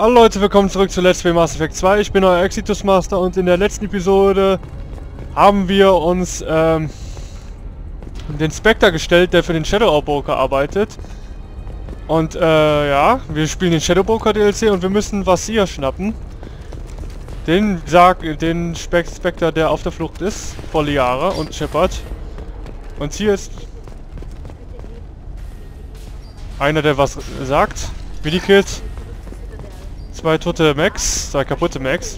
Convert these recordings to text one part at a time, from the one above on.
Hallo Leute, willkommen zurück zu Let's Play Mass Effect 2. Ich bin euer Exitus Master und in der letzten Episode haben wir uns den Spectre gestellt, der für den Shadow Broker arbeitet. Und ja, wir spielen den Shadow Broker DLC und wir müssen Vasir schnappen. Den Spectre, der auf der Flucht ist, vor Liara und Shepard. Und hier ist einer, der was sagt. Medikit. Zwei tote Max, zwei kaputte Max.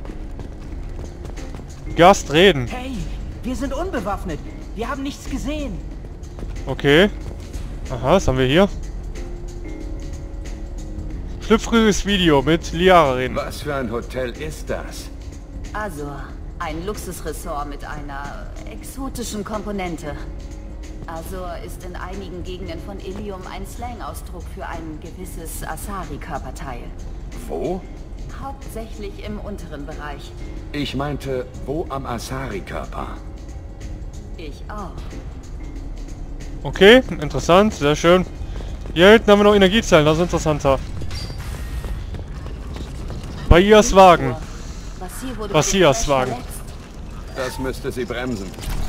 Gast reden. Hey, wir sind unbewaffnet. Wir haben nichts gesehen. Okay. Aha, was haben wir hier? Schlüpfriges Video mit Liara reden. Was für ein Hotel ist das? Azur, ein Luxusressort mit einer exotischen Komponente. Azur ist in einigen Gegenden von Ilium ein Slang-Ausdruck für ein gewisses Asari-Körperteil. Wo? Hauptsächlich im unteren Bereich. Ich meinte, wo am Asari-Körper? Ich auch. Okay, interessant, sehr schön. Hier hinten haben wir noch Energiezellen, das ist interessanter. Vasirs Wagen. Vasirs Wagen. Das müsste sie bremsen.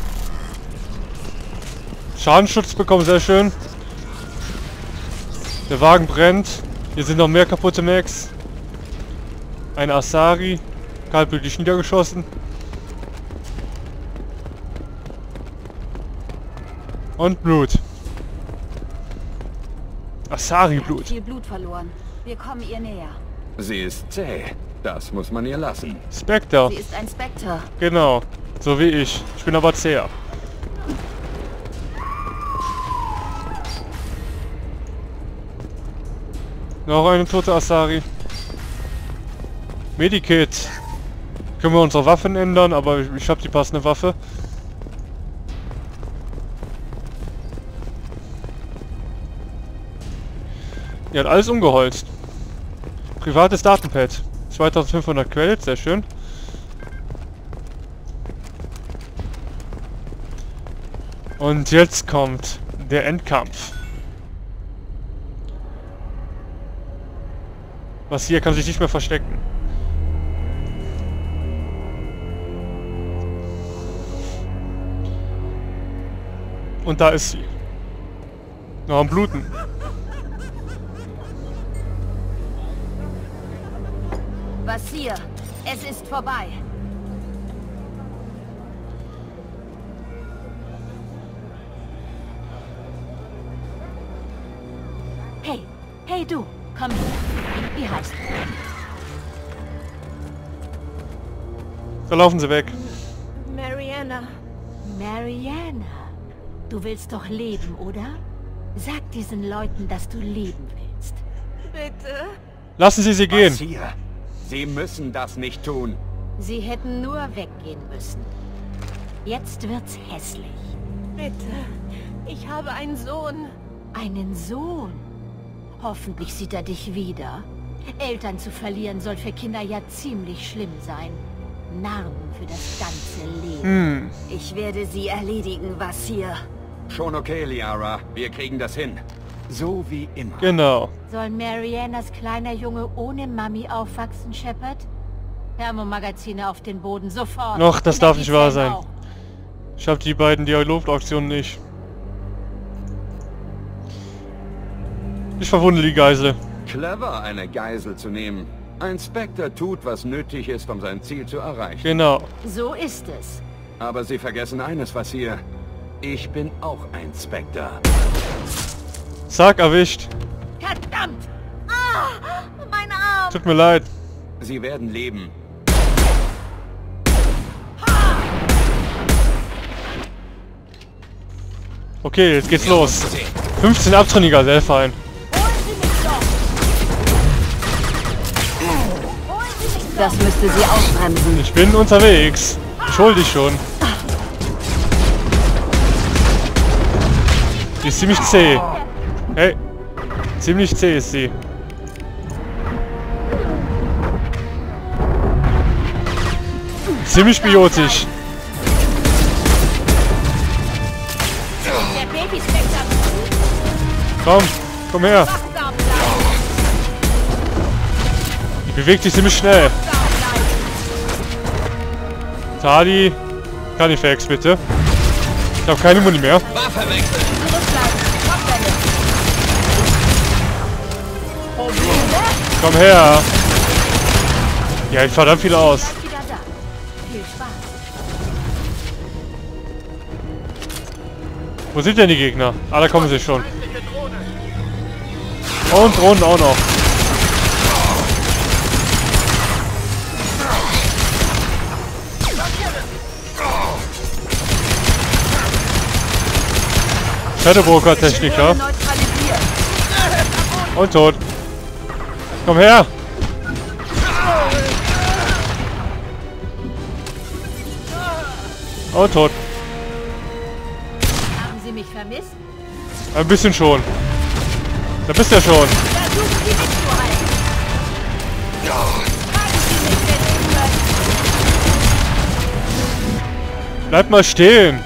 Schadenschutz bekommen, sehr schön. Der Wagen brennt. Hier sind noch mehr kaputte Max. Ein Asari. Kaltblütig niedergeschossen. Und Blut. Asari-Blut. Viel Blut verloren. Wir kommen ihr näher. Sie ist zäh. Das muss man ihr lassen. Spectre. Sie ist ein Spectre. Genau. So wie ich. Ich bin aber zäher. Noch eine tote Asari. Medikit. Können wir unsere Waffen ändern, aber ich habe die passende Waffe. Die hat alles umgeholzt. Privates Datenpad. 2500 Credits, sehr schön. Und jetzt kommt der Endkampf. Was hier kann sich nicht mehr verstecken. Und da ist sie. Noch am Bluten. Vasir, es ist vorbei. Hey du, komm her. Wie heißt du? Da laufen sie weg. Mariana. Mariana. Du willst doch leben, oder? Sag diesen Leuten, dass du leben willst. Bitte. Lassen Sie sie gehen. Was hier? Sie müssen das nicht tun. Sie hätten nur weggehen müssen. Jetzt wird's hässlich. Bitte. Ich habe einen Sohn. Einen Sohn? Hoffentlich sieht er dich wieder. Eltern zu verlieren soll für Kinder ja ziemlich schlimm sein. Narren für das ganze Leben. Ich werde sie erledigen, Vasir. Schon okay, Liara. Wir kriegen das hin. So wie immer. Genau. Soll Marianas kleiner Junge ohne Mami aufwachsen, Shepard? Thermomagazine auf den Boden, sofort. Noch, das darf nicht wahr sein. Auch. Ich habe die beiden Dialogaktionen nicht. Ich verwunde die Geisel. Clever, eine Geisel zu nehmen. Ein Spectre tut, was nötig ist, um sein Ziel zu erreichen. Genau. So ist es. Aber Sie vergessen eines, was hier. Ich bin auch ein Spectre. Zack, erwischt. Verdammt! Ah, mein Arm! Tut mir leid. Sie werden leben. Okay, jetzt geht's los. 15 Abtrünniger, sehr fein. Das müsste sie ausbremsen. Ich bin unterwegs. Ich hol dich schon. Die ist ziemlich zäh. Hey. Ziemlich zäh ist sie. Ziemlich biotisch. Der Baby-Spectre. Komm her. Bewegt sich ziemlich schnell. Tali, kann ich Fax bitte? Ich habe keine Muni mehr. Waffe wechseln. Komm her. Ja, ich verdammt viel aus. Wo sind denn die Gegner? Ah, da kommen sie schon. Und Drohnen auch noch. Shadowbroker Techniker. Und tot. Komm her! Und tot. Haben Sie mich vermisst? Ein bisschen schon. Da bist du ja schon. Versuchen Sie mich zu halten. Halten Sie mich, wenn Sie können. Bleib mal stehen.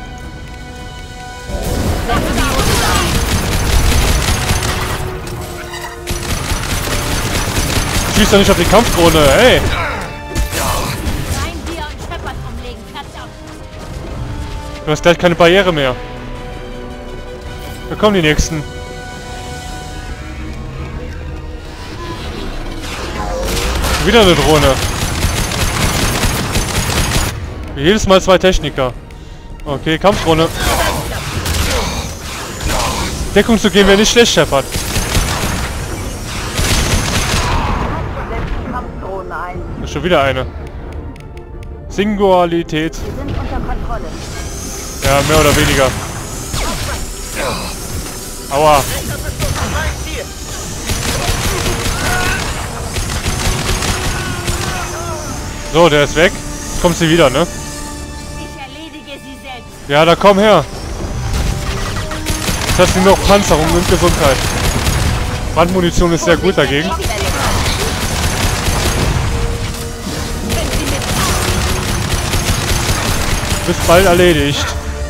Schieß doch nicht auf die Kampfkrone, ey! Rein hier und Shepard umlegen, verdammt. Du hast gleich keine Barriere mehr. Da kommen die nächsten. Wieder eine Drohne. Jedes Mal 2 Techniker. Okay, Kampfdrohne. Deckung zu gehen wäre nicht schlecht, Shepard. Da ist schon wieder eine. Singularität. Wir sind unter Kontrolle. Ja, mehr oder weniger. Aua. So, der ist weg. Jetzt kommt sie wieder, ne? Ich erledige sie selbst. Ja, da komm her. Jetzt hat sie noch Panzerung und Gesundheit. Brandmunition ist sehr gut dagegen. Bist bald erledigt.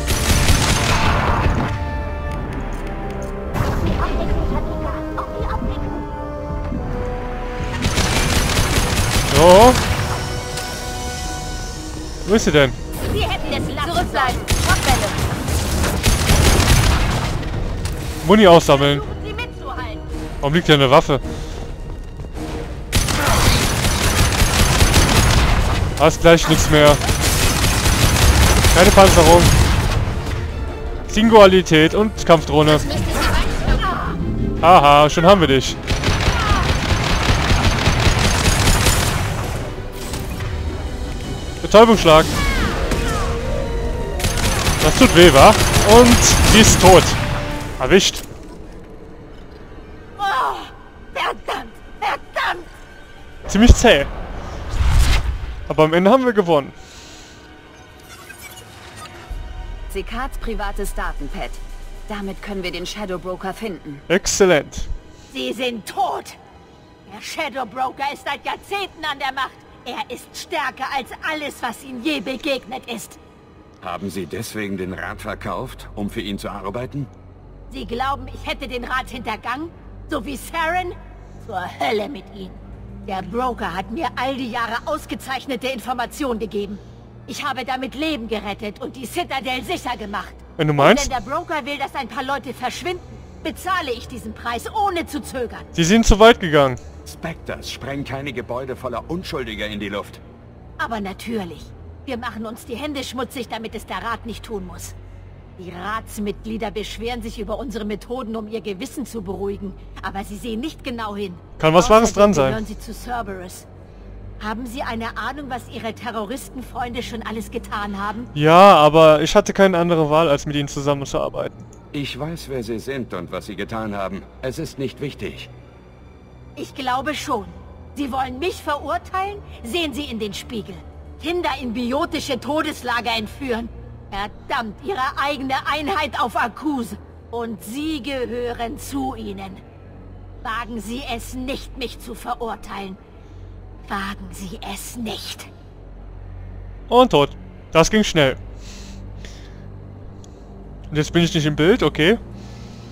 So. Wo ist sie denn? Sie hätten es lassen. Zurückbleiben. Schockwelle. Muni aussammeln. Versuchen Sie mitzuhalten. Warum liegt hier eine Waffe? Hast gleich nichts mehr. Keine Panzerung. Singularität und Kampfdrohne. Haha, schon haben wir dich. Betäubungsschlag. Das tut weh, wa? Und die ist tot. Erwischt. Oh, verdammt, verdammt. Ziemlich zäh. Aber am Ende haben wir gewonnen. Sekats privates Datenpad. Damit können wir den Shadowbroker finden. Exzellent. Sie sind tot. Der Shadowbroker ist seit Jahrzehnten an der Macht. Er ist stärker als alles, was ihm je begegnet ist. Haben Sie deswegen den Rat verkauft, um für ihn zu arbeiten? Sie glauben, ich hätte den Rat hintergangen? So wie Saren? Zur Hölle mit Ihnen. Der Broker hat mir all die Jahre ausgezeichnete Informationen gegeben. Ich habe damit Leben gerettet und die Citadel sicher gemacht. Wenn du Und meinst? wenn der Broker will, dass ein paar Leute verschwinden, bezahle ich diesen Preis, ohne zu zögern. Sie sind zu weit gegangen. Spectres sprengen keine Gebäude voller Unschuldiger in die Luft. Aber natürlich. Wir machen uns die Hände schmutzig, damit es der Rat nicht tun muss. Die Ratsmitglieder beschweren sich über unsere Methoden, um ihr Gewissen zu beruhigen. Aber sie sehen nicht genau hin. Kann was Wahres dran Außerdem sein. gehören sie zu Cerberus. Haben Sie eine Ahnung, was Ihre Terroristenfreunde schon alles getan haben? Ja, aber ich hatte keine andere Wahl, als mit ihnen zusammenzuarbeiten. Ich weiß, wer Sie sind und was Sie getan haben. Es ist nicht wichtig. Ich glaube schon. Sie wollen mich verurteilen? Sehen Sie in den Spiegel. Kinder in biotische Todeslager entführen. Verdammt, Ihre eigene Einheit auf Akuse. Und Sie gehören zu ihnen. Wagen Sie es nicht, mich zu verurteilen. Wagen Sie es nicht. Und tot. Das ging schnell. Und jetzt bin ich nicht im Bild, okay.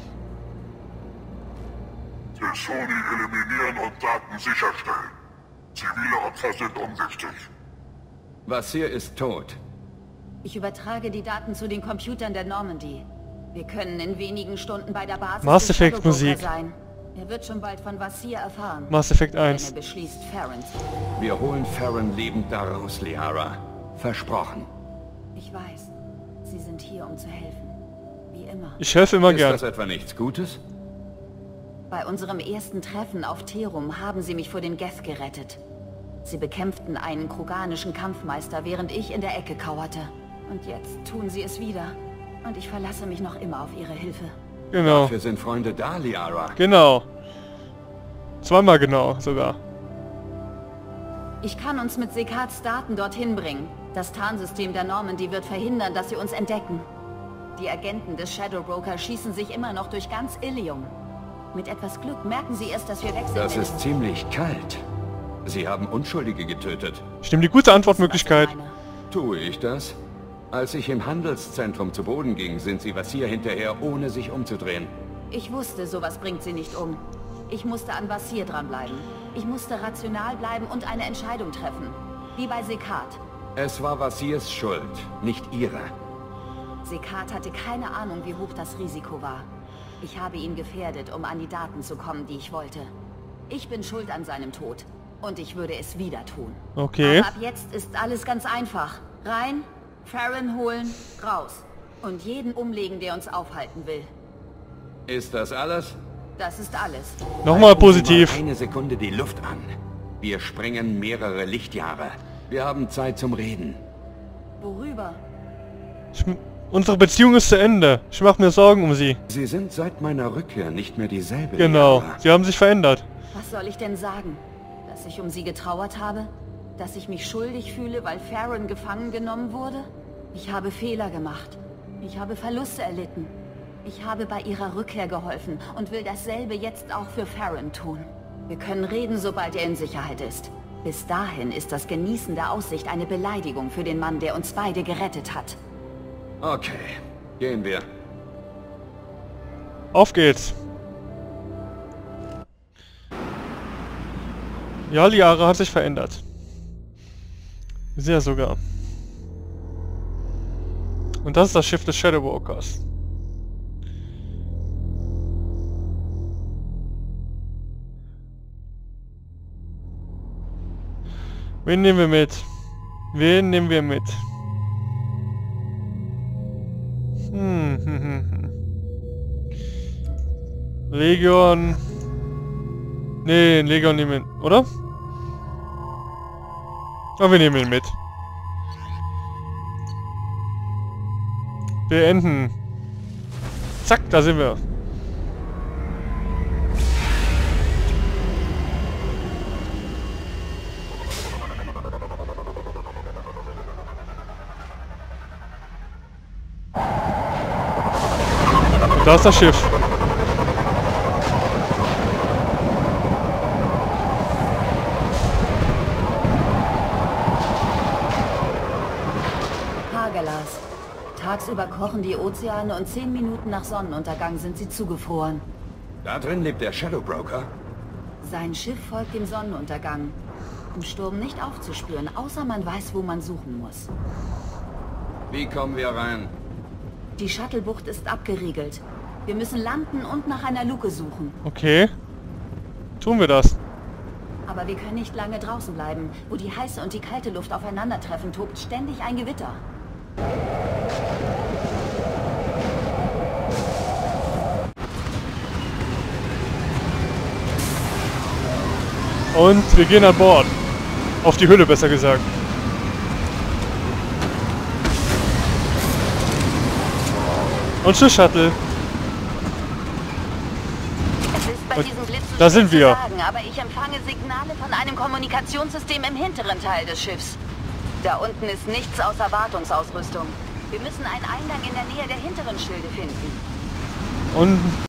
Sony eliminieren und Daten sicherstellen. Zivile Opfer sind unwichtig. Vasir ist tot. Ich übertrage die Daten zu den Computern der Normandy. Wir können in wenigen Stunden bei der Basis Mass des Effect Shadow Broker Musik. sein. Er wird schon bald von Vasir erfahren. Mass Effect Wenn 1. er beschließt, Farron zu holen. Wir holen Farron lebend daraus, Liara. Versprochen. Ich weiß. Sie sind hier, um zu helfen. Wie immer. Ich helfe immer Ist gern. das etwa nichts Gutes? Bei unserem ersten Treffen auf Terum haben sie mich vor den Geth gerettet. Sie bekämpften einen kroganischen Kampfmeister, während ich in der Ecke kauerte. Und jetzt tun sie es wieder. Und ich verlasse mich noch immer auf ihre Hilfe. Genau. Dafür sind Freunde da, Liara. Genau. Zweimal genau sogar. Ich kann uns mit Sekats Daten dorthin bringen. Das Tarnsystem der Normandy wird verhindern, dass sie uns entdecken. Die Agenten des Shadow Broker schießen sich immer noch durch ganz Ilium. Mit etwas Glück merken sie erst, dass wir weg sind. Das wenn ist ziemlich kalt. Sie haben Unschuldige getötet. Ich nehme die gute Antwortmöglichkeit. Was ich meine. Tue ich das? Als ich im Handelszentrum zu Boden ging, sind sie Vasir hinterher, ohne sich umzudrehen. Ich wusste, sowas bringt sie nicht um. Ich musste an Vasir dranbleiben. Ich musste rational bleiben und eine Entscheidung treffen. Wie bei Sekat. Es war Vasirs Schuld, nicht ihre. Sekat hatte keine Ahnung, wie hoch das Risiko war. Ich habe ihn gefährdet, um an die Daten zu kommen, die ich wollte. Ich bin schuld an seinem Tod. Und ich würde es wieder tun. Okay. Aber ab jetzt ist alles ganz einfach. Rein, Farron holen, raus. Und jeden umlegen, der uns aufhalten will. Ist das alles? Das ist alles. Nochmal Halten Sie positiv. mal eine Sekunde die Luft an. Wir sprengen mehrere Lichtjahre. Wir haben Zeit zum Reden. Worüber? Unsere Beziehung ist zu Ende. Ich mache mir Sorgen um sie. Sie sind seit meiner Rückkehr nicht mehr dieselbe. Genau. Liara. Sie haben sich verändert. Was soll ich denn sagen? Dass ich um sie getrauert habe? Dass ich mich schuldig fühle, weil Farron gefangen genommen wurde? Ich habe Fehler gemacht. Ich habe Verluste erlitten. Ich habe bei ihrer Rückkehr geholfen und will dasselbe jetzt auch für Farron tun. Wir können reden, sobald er in Sicherheit ist. Bis dahin ist das Genießen der Aussicht eine Beleidigung für den Mann, der uns beide gerettet hat. Okay, gehen wir. Auf geht's. Ja, Liara hat sich verändert. Sehr sogar. Und das ist das Schiff des Shadow Brokers. Wen nehmen wir mit? Wen nehmen wir mit? Legion. Nee, Legion nehmen wir, oder? Aber wir nehmen ihn mit. Beenden. Zack, da sind wir. Und da ist das Schiff. Hagelas. Tagsüber kochen die Ozeane und 10 Minuten nach Sonnenuntergang sind sie zugefroren. Da drin lebt der Shadow Broker. Sein Schiff folgt dem Sonnenuntergang. Im Sturm nicht aufzuspüren, außer man weiß, wo man suchen muss. Wie kommen wir rein? Die Shuttlebucht ist abgeriegelt. Wir müssen landen und nach einer Luke suchen. Okay. Tun wir das. Aber wir können nicht lange draußen bleiben. Wo die heiße und die kalte Luft aufeinandertreffen, tobt ständig ein Gewitter. Und wir gehen an Bord. Auf die Hülle, besser gesagt. Und tschüss, Shuttle. Es ist bei Und diesem Blitz da sind wir. sagen, aber ich empfange Signale von einem Kommunikationssystem im hinteren Teil des Schiffs. Da unten ist nichts außer Wartungsausrüstung. Wir müssen einen Eingang in der Nähe der hinteren Schilde finden. Und